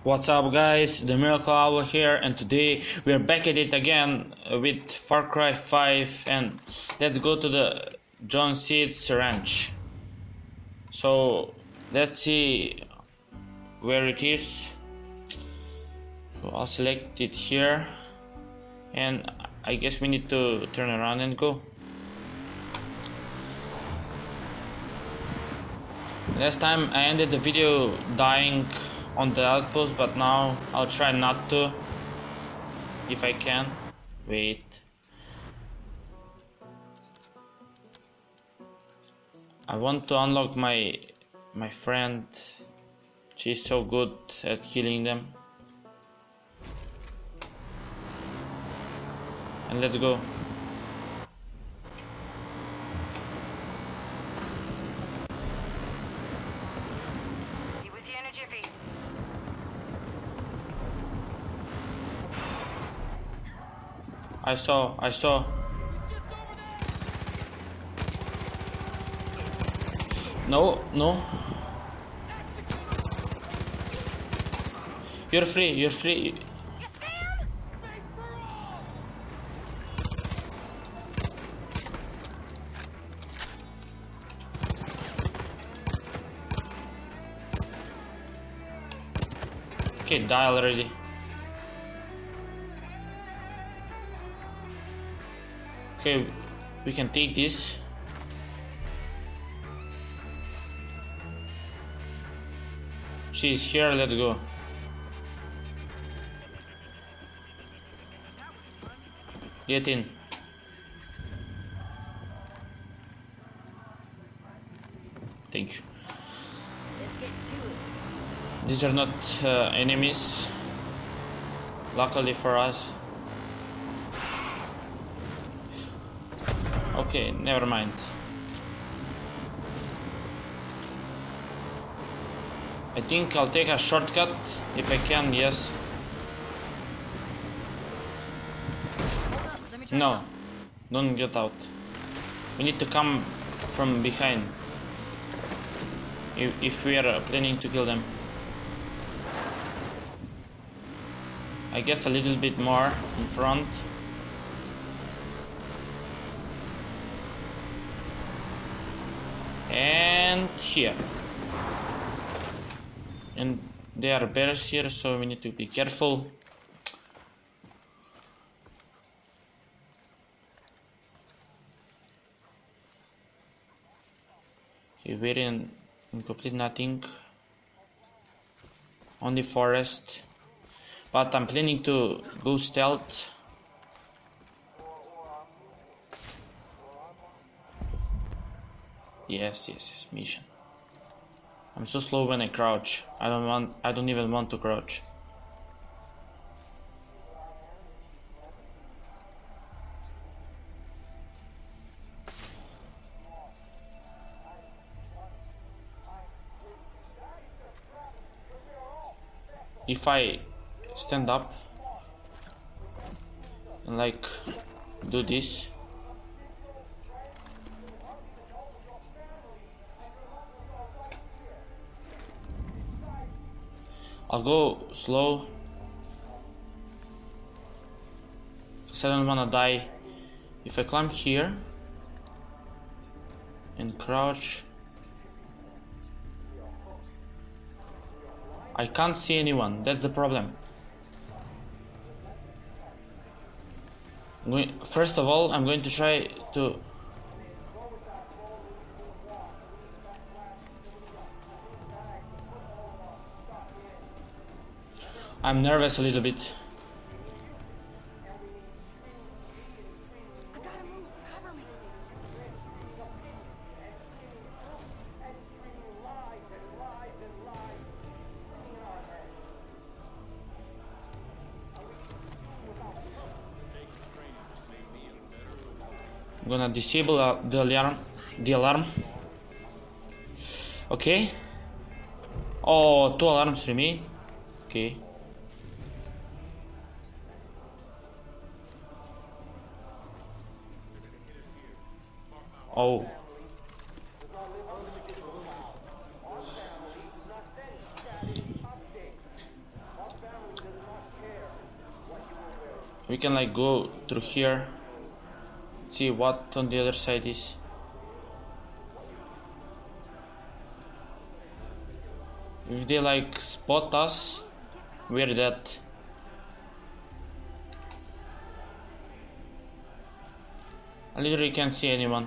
What's up guys, the Miracle Owl here, and today we are back at it again with Far Cry 5, and let's go to the John Seed's ranch. So let's see where it is. So I'll select it here, and I guess we need to turn around and go. Last time I ended the video dying on the outpost, but now I'll try not to, if I can. Wait. I want to unlock my friend. She's so good at killing them. And let's go. I saw. No. You're free. Okay, die already. Okay, we can take this. She's here, let's go. Get in. Thank you. Let's get to it. These are not enemies, luckily for us. Okay, never mind. I think I'll take a shortcut if I can, yes. Hold up, let me try No, some. don't get out. We need to come from behind if we are planning to kill them. I guess a little bit more in front. And here. And there are bears here, so we need to be careful. Okay, we're in complete nothing. Only forest. But I'm planning to go stealth. Yes, mission. I'm so slow when I crouch. I don't even want to crouch. If I stand up and like do this, I'll go slow because I don't wanna die. If I climb here and crouch, I can't see anyone, that's the problem. First of all, I'm going to try to I'm nervous a little bit. I gotta move, cover me. I'm gonna disable the alarm. Okay. Oh, 2 alarms remain. Okay. Oh. We can like go through here. See what on the other side is. If they like spot us, we're dead. I literally can't see anyone.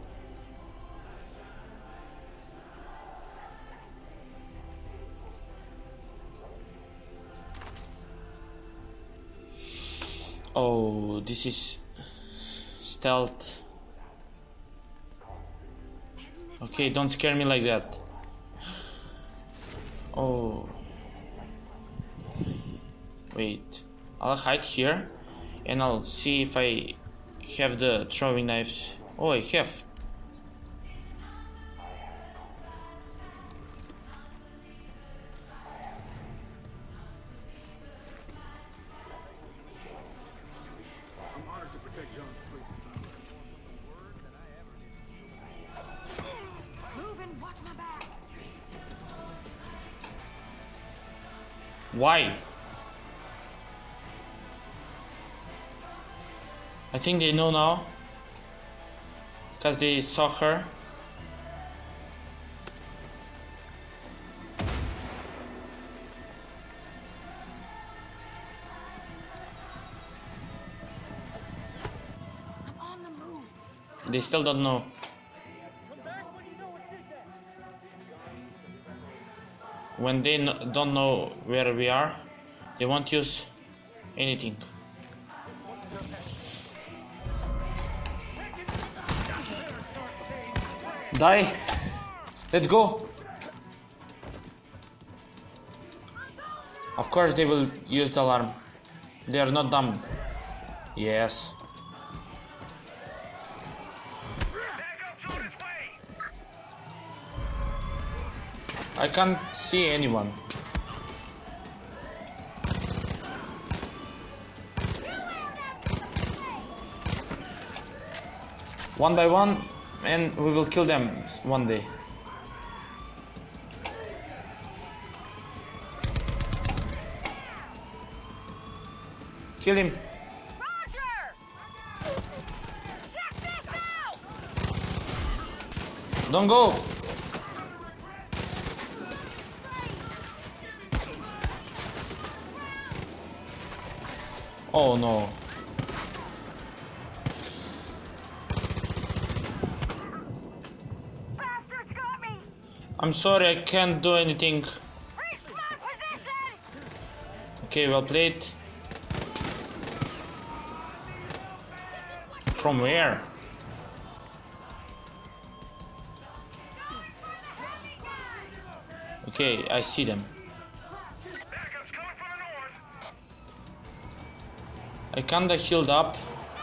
Oh, this is stealth. Okay, don't scare me like that. Oh. Wait. I'll hide here and I'll see if I have the throwing knives. Oh, I have. I'm honored to protect John's place. Move and watch my back. Why? I think they know now. Because they saw her. I'm on the move. They still don't know. When they don't know where we are, they won't use anything. Die! Let's go! Of course they will use the alarm. They are not dumb. Yes. I can't see anyone. One by one, and we will kill them one day. Kill him. Don't go. Oh no. Bastards got me. I'm sorry, I can't do anything. Reach my position. Okay, well played. From where? Okay, I see them. I kinda healed up.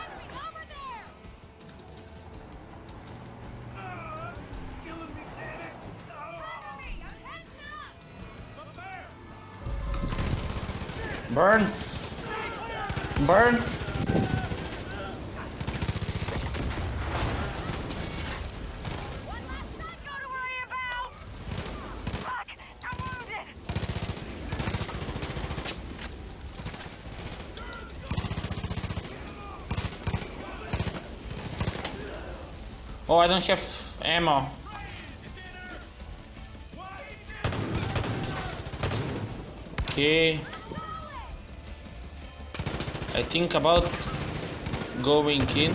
Burn! Burn! One last Sanko to worry about. Fuck, I'm wounded. Oh, I don't have ammo. Okay. I think about going in.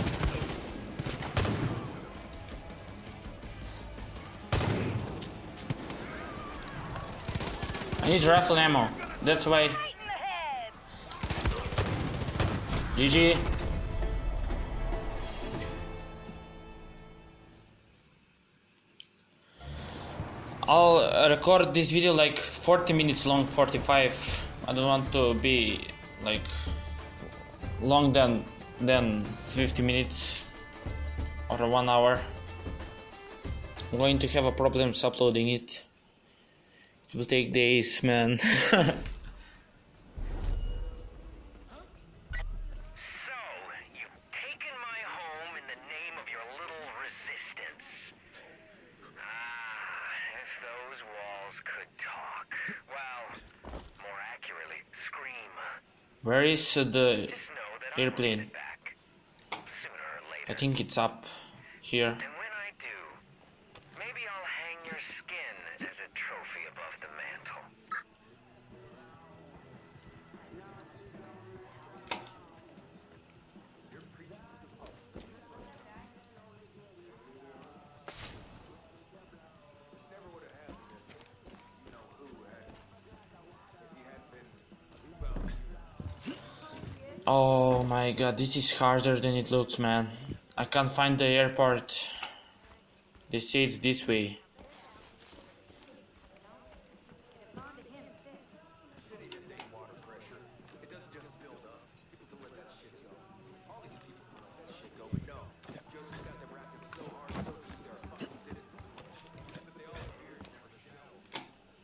I need rifle ammo. That's why. Right in the head. GG. I'll record this video like 40 minutes long, 45. I don't want to be like long than 50 minutes or 1 hour. I'm going to have a problems uploading it. It will take days, man. So, you've taken my home in the name of your little resistance. Ah, if those walls could talk. Well, more accurately, scream. Where is the... Just know that airplane. Back. Sooner or later. I think it's up here. And when I do, maybe I'll hang your skin as a trophy above the mantle. Never would have happened if, you know, who had, if he had been a rebound. Oh my god, this is harder than it looks, man. I can't find the airport. They say it's this way. City is a water pressure. It doesn't just build up. People can let that shit go. All these people can let that shit go, but no. Joseph got them wrapped up so hard, so deep, they're fucking citizens. That's what they all fear. Never show.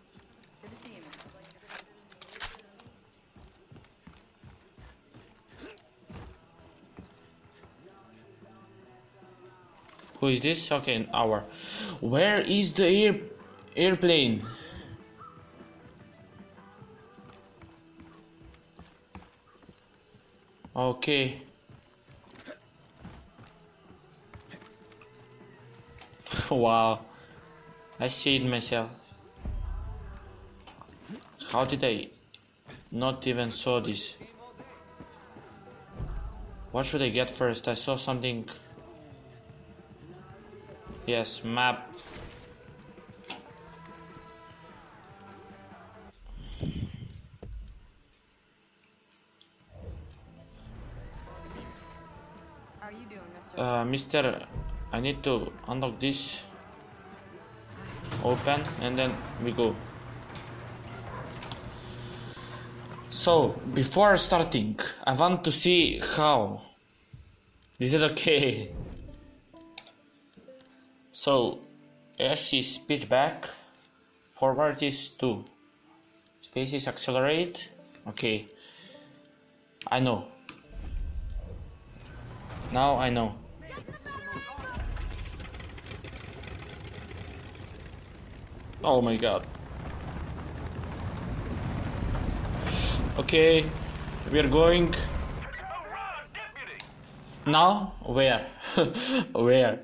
Who is this? Okay, our. Where is the airplane? Okay. Wow. I see it myself. How did I not even saw this? What should I get first? I saw something. Yes, map. How are you doing, mister? Mister, I need to unlock this. Open and then we go. So, before starting, I want to see how. Is it okay? So, S is pitch back, forward is 2, space is accelerate. Okay, I know. Now I know. Oh my god. Okay, we are going. Now? Where? Where?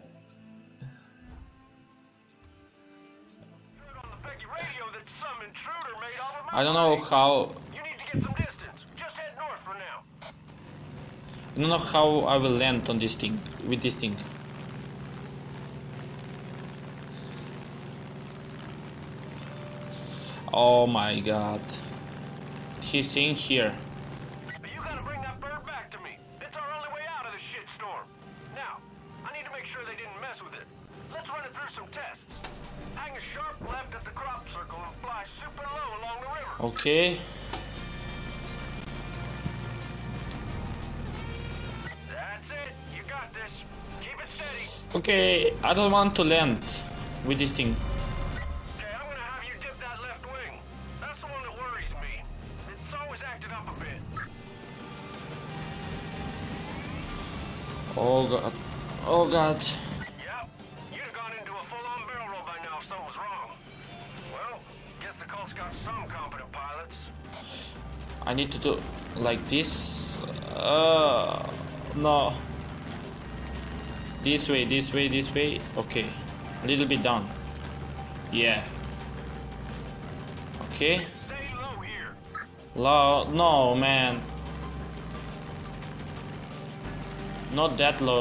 I don't know how. You need to get some distance. Just head north for now. I don't know how I will land on this thing. With this thing. Oh my god. He's saying here. But you gotta bring that bird back to me. It's our only way out of this shitstorm. Now, I need to make sure they didn't mess with it. Let's run it through some tests. Hang a sharp left at the crop circle and fly super low along the river. Okay. That's it. You got this. Keep it steady. Okay, I don't want to land with this thing. Okay, I'm gonna have you dip that left wing. That's the one that worries me. It's always acted up a bit. Oh god. Oh god. Yep. You'd have gone into a full-on barrel roll by now if something was wrong. Well, guess the cult's got some competent pilots. I need to do like this. No. This way, this way, this way. Okay. A little bit down. Yeah. Okay. Stay low here. Low. No, man. Not that low.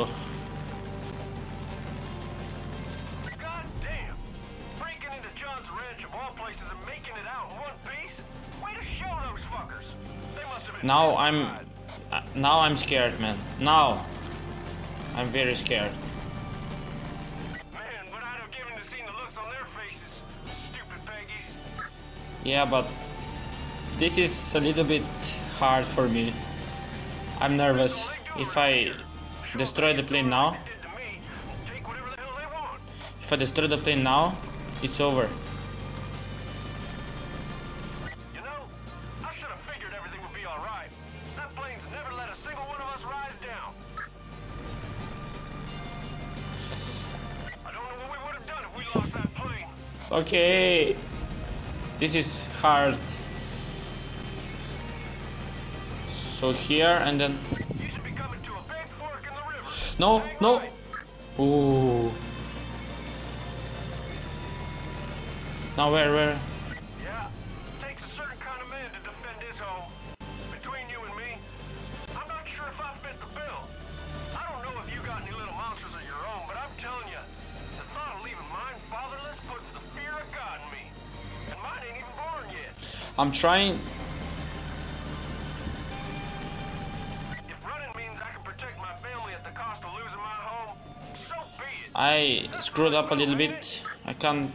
God damn. Breaking into John's ranch of all places and making it out in one piece? Way to show those fuckers. They must have been Now terrified. now I'm scared, man. Now I'm very scared. Man, but I'd have given to see the looks on their faces. Stupid Peggies. Yeah, but this is a little bit hard for me. I'm nervous. If I destroy the plane now, They did to me. Take whatever the hell they want. if I destroy the plane now, it's over. You know, I should have figured everything would be alright. That plane's never let a single one of us rise down. I don't know what we would have done if we lost that plane. Okay. This is hard. So here and then. You should be No, no. Ooh. Now where? Yeah, takes a certain kind of man to defend his home. Between you and me, I'm not sure if I fit the bill. I don't know if you got any little monsters of your own, but I'm telling you, the thought of leaving mine fatherless puts the fear of God in me. And mine ain't even born yet. I'm trying. If running means I can protect my family at the cost of losing my home, so be it. I screwed up a little bit. I can't.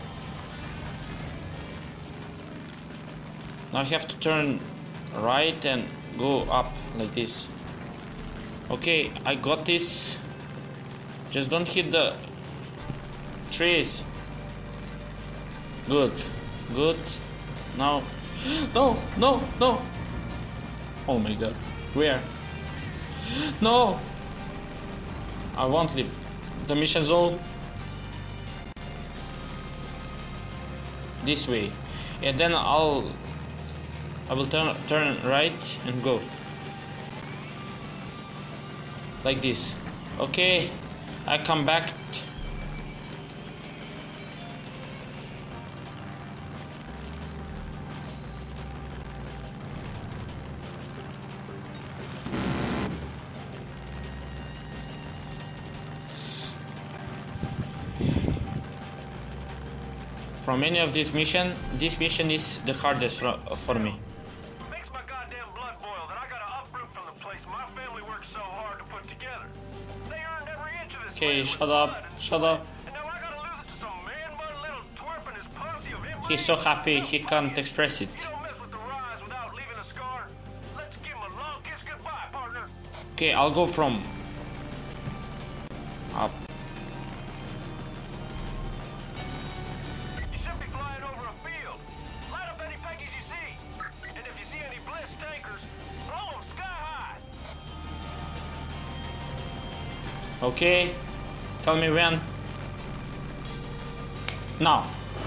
Now I have to turn right and go up like this. Okay, I got this. Just don't hit the trees. Good. Good. Now. No, no, no. Oh my god. Where? No. I won't leave the mission zone. This way. And then I will turn right and go. Like this. Okay. I come back. From any of this mission is the hardest for me. Makes my goddamn blood boil that I gotta uproot from the place my family worked so hard to put together. They earned every inch of this Okay, land shut with up, blood and shut up. And now I gotta lose it to some man-bun little twerp and his posse of inbreeding. He's so happy he can't express it. You don't mess with the rise without leaving a scar. Let's give him a long kiss goodbye, partner. Okay, I'll go from up. You should be flying over a field. Light up any Peggies you see. And if you see any Bliss tankers, blow them sky high. Okay, tell me when. Now.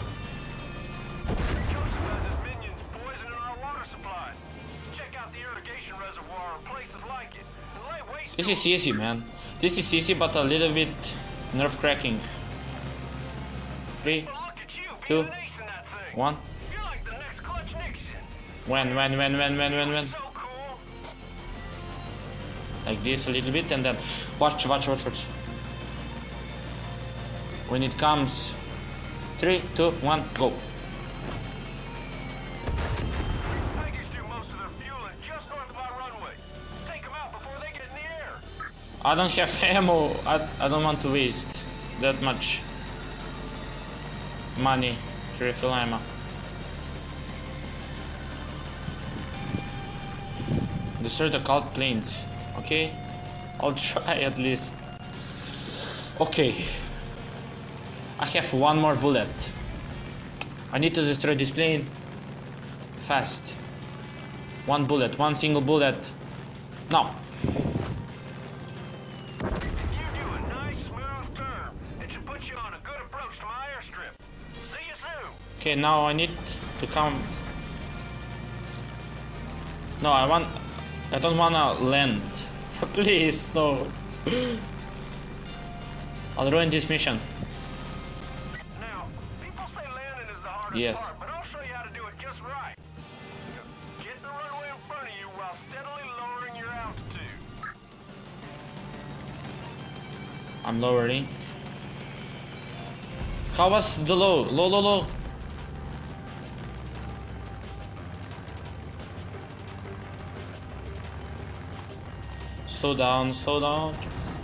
Joseph has his minions poisoning our water supply. Check out the irrigation reservoir or places like it. And lay waste This to is easy, man. This is easy, but a little bit nerve cracking. 3, But look at you, Two, being an ace in that thing. 1. You're like the next Clutch Nixon. When. So cool. Like this a little bit, and then watch. When it comes, 3, 2, 1, go. Peggies do most of their fueling just north of our runway. Take them out before they get in the air. I don't have ammo. I don't want to waste that much money to refill ammo. Destroy the cult planes. Okay, I'll try at least. Okay, I have one more bullet. I need to destroy this plane fast. One bullet, one single bullet. No. You do a nice smooth turn. It should put you on a good approach to my airstrip. See you soon. Okay, now I need to come. No, I don't wanna land. Please, no. I'll ruin this mission. Now, people say landing is the hardest Yes. part, but I'll show you how to do it just right. Get the runway in front of you while steadily lowering your altitude. I'm lowering. How was the low? Low. Slow down. Landing,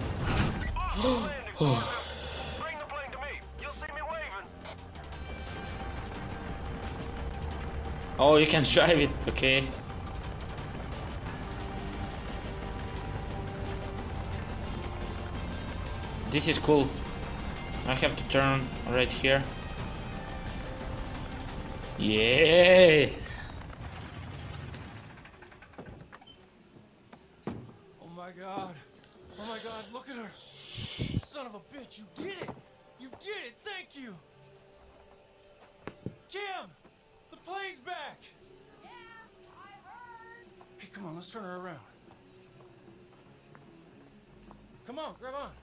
Bring the plane to me. You'll see me waving. Oh, you can drive it, okay. This is cool. I have to turn right here. Yay! Oh my god, look at her. Son of a bitch, you did it. You did it, thank you. Kim, the plane's back. Yeah, I heard. Hey, come on, let's turn her around. Come on, grab on.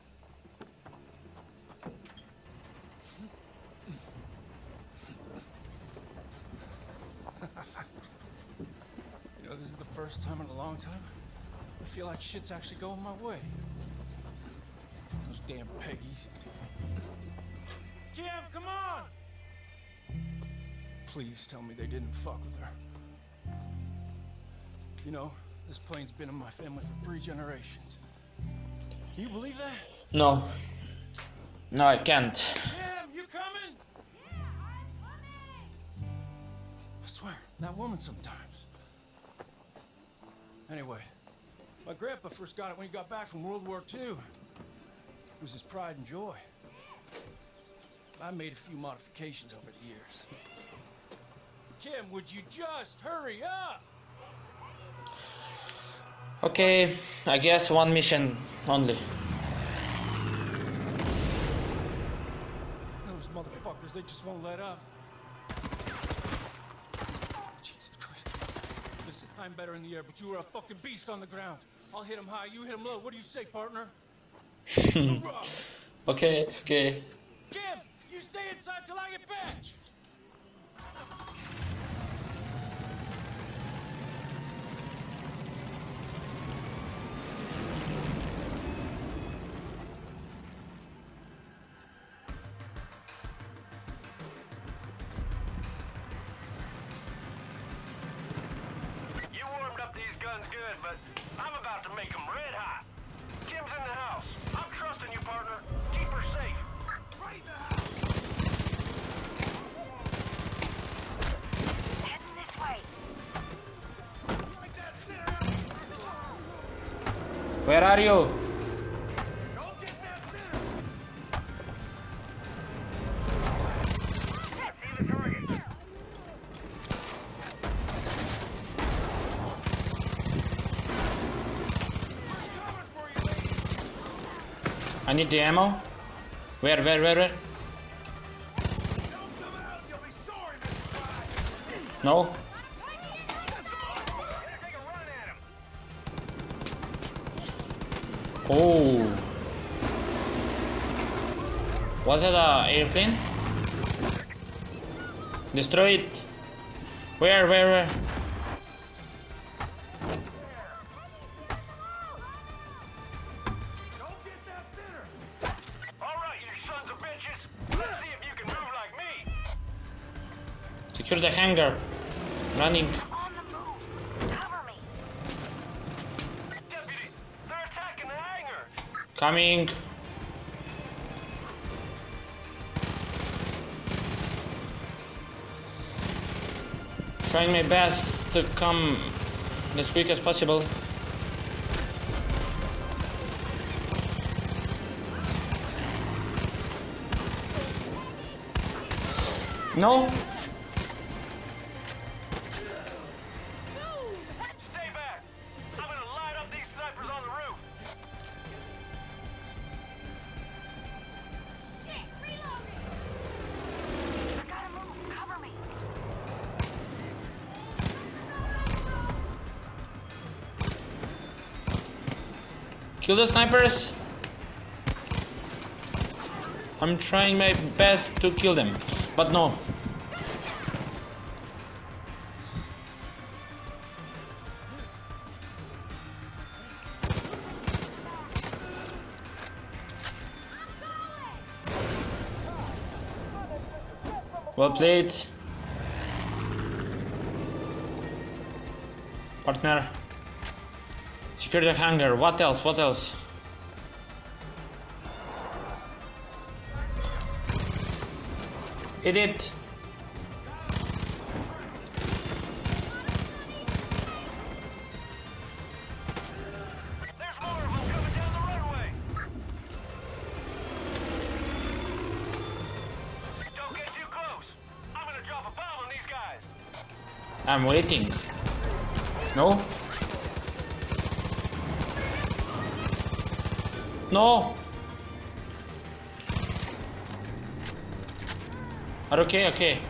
You know, this is the first time in a long time I feel like shit's actually going my way. Those damn Peggies. Jim, come on! Please tell me they didn't fuck with her. You know, this plane's been in my family for 3 generations. Can you believe that? No. No, I can't. Jim, you coming? I swear, that woman sometimes. Anyway, my grandpa first got it when he got back from World War II. It was his pride and joy. I made a few modifications over the years. Jim, would you just hurry up? Okay, I guess one mission only. Those motherfuckers, they just won't let up. Jesus Christ. Listen, I'm better in the air, but you are a fucking beast on the ground. I'll hit him high, you hit him low. What do you say, partner? Hoorah! Okay, okay. Jim, you stay inside till I get back. You warmed up these guns good, but I'm about to make them red hot. Kim's in the house. I'm trusting you, partner. Keep her safe. Right now. Heading this way. Like that, Sarah. Where are you? Don't get that center. See the target. I need the ammo. Where? Don't come out. You'll be sorry, Mr. Pride. No? Take a run at him. Oh. Was it a airplane? Destroy it. Where? Don't get that center. All right, you sons of bitches. Let's see if you can move like me. Secure the hangar. Running. On the move. Cover me. Deputy, they're attacking the hangar. Coming. Trying my best to come as quick as possible. No? Stay back. I'm gonna light up these snipers on the roof. Shit, reloading. I gotta move. Cover me. Kill the snipers. I'm trying my best to kill them, but no. Well played, partner. Secure the hangar. What else? What else? Hit it. There's more of them coming down the runway. Don't get too close. I'm gonna drop a bomb on these guys. I'm waiting. No? No! Are okay, okay.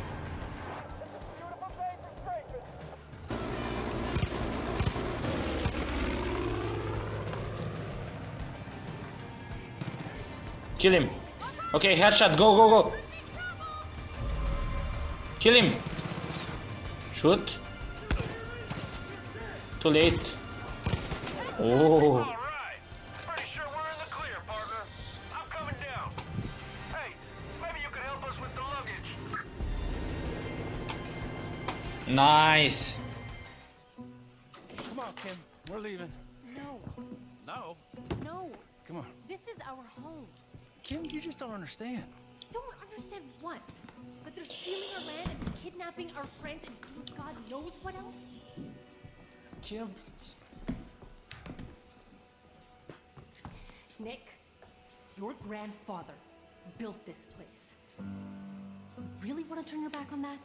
Kill him. Okay, headshot. Go, go, go. Kill him. Shoot. Too late. Oh. All right. Pretty sure we're in the clear, partner. I'm coming down. Hey, maybe you can help us with the luggage. Nice. Come on, Kim. We're leaving. No, No. no. Come on. This is our home. Kim, you just don't understand. Don't understand what? That they're stealing our land and kidnapping our friends and doing God knows what else? Kim. Nick, your grandfather built this place. You really want to turn your back on that?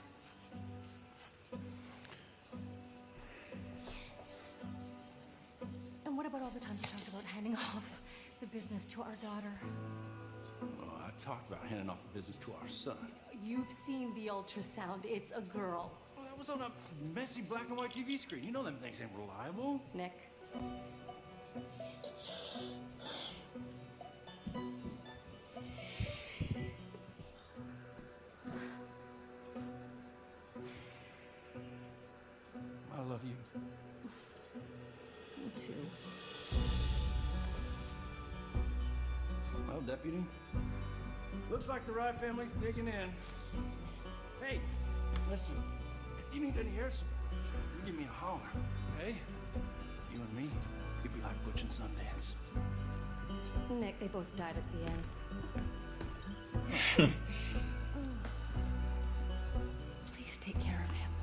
And what about all the times you talked about handing off the business to our daughter? Oh, I talked about handing off the business to our son. You've seen the ultrasound. It's a girl. Well, that was on a messy black and white TV screen. You know them things ain't reliable. Nick. I love you. Me too. Well, Deputy, looks like the Rye family's digging in. Hey, listen, if you need any air support, you give me a holler, okay? You and me, we'd be like Butch and Sundance. Nick, they both died at the end. Please take care of him.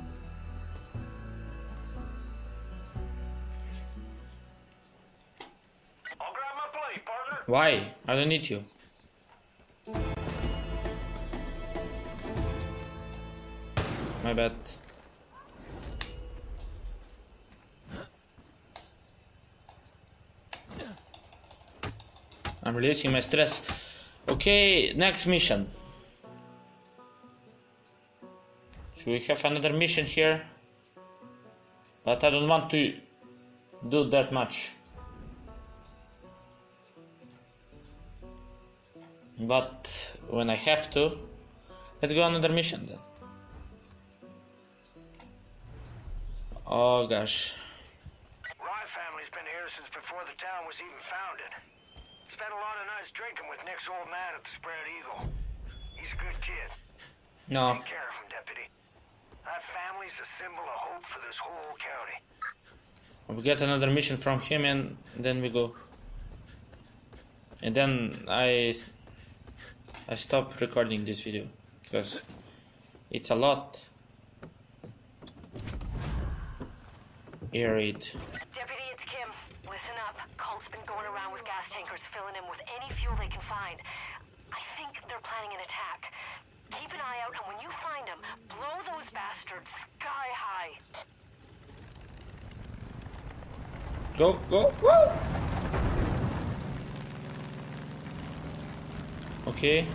I'll grab my plate, partner. Why? I don't need you. My bad. I'm releasing my stress. Okay, next mission. So we have another mission here. But I don't want to do that much. But when I have to, let's go another mission then. Oh gosh. Rye family's been here since before the town was even founded. Spent a lot of nights drinking with Nick's old man at the Spread Eagle. He's a good kid. No. Take care of him, deputy. That family's a symbol of hope for this whole county. We get another mission from him and then we go. And then I stop recording this video because it's a lot. Air raid. Deputy, it's Kim. Listen up. Cult's been going around with gas tankers, filling in with any fuel they can find. I think they're planning an attack. Keep an eye out, and when you find them, blow those bastards sky high. Go, go, go! Okay.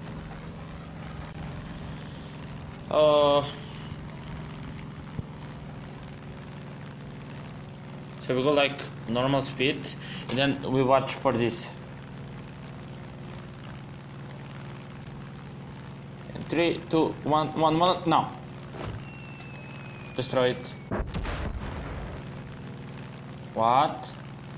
So we go like normal speed and then we watch for this. And 3, 2, 1, 1, 1, now. Destroy it. What?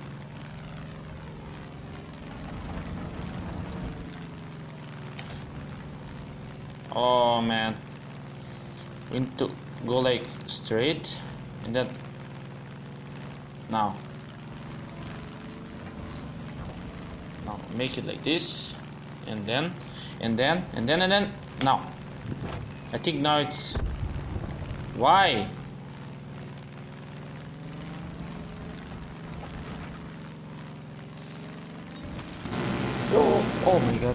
Oh man. We need to go like straight and then now make it like this and then now I think now it's why oh my god,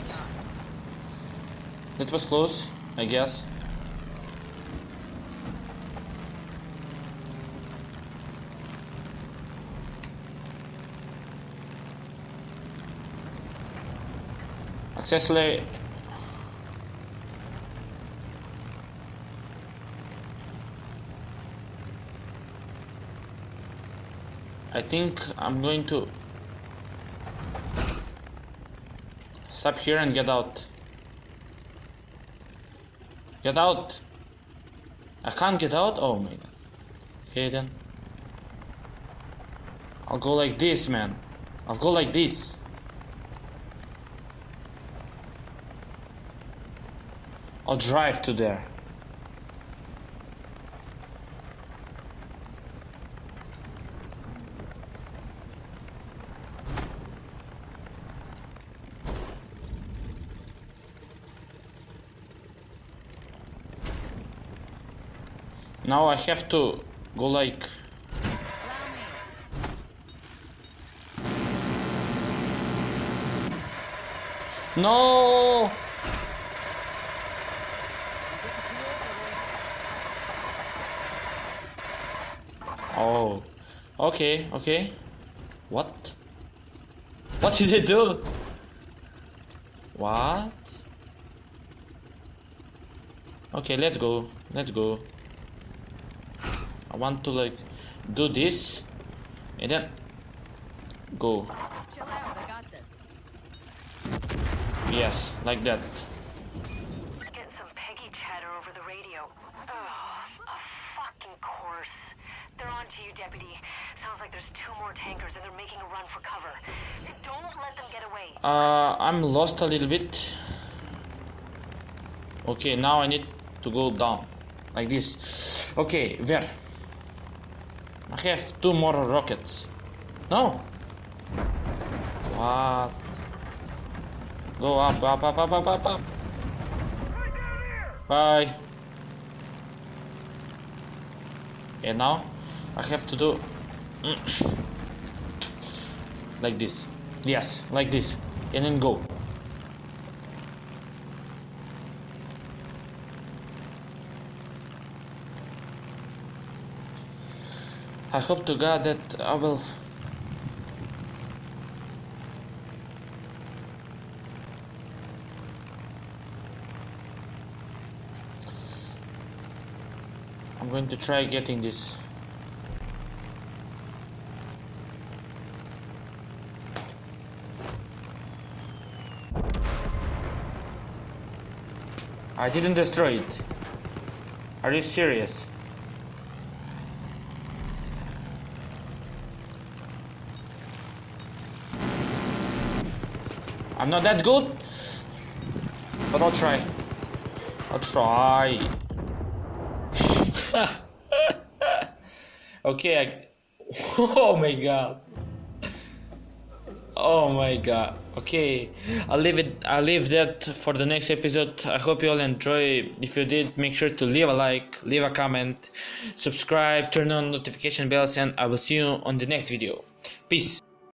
that was close, I guess. Successfully. I think I'm going to Stop here and get out. Get out! I can't get out? Oh my god. Okay then. I'll go like this, man. I'll go like this. I'll drive to there. Now I have to go like... No! Oh, okay, okay. What? What did they do? What? Okay, let's go. Let's go. I want to like do this and then go. Chill out, I got this. Yes, like that. Getting some Peggy chatter over the radio. Oh, of fucking course. They're on to you, Deputy. Sounds like there's 2 more tankers and they're making a run for cover. Don't let them get away. I'm lost a little bit. Okay, now I need to go down like this. Okay, where? I have 2 more rockets. No. What? Go up, up, up, up, up, up, up. Bye. And now I have to do like this. Yes, like this. And then go. I hope to God that I will... I'm going to try getting this. I didn't destroy it. Are you serious? I'm not that good, but I'll try. I'll try. Okay, oh my god. Oh my god. Okay, I'll leave that for the next episode. I hope you all enjoy. If you did, make sure to leave a like, leave a comment, subscribe, turn on notification bells, and I will see you on the next video. Peace.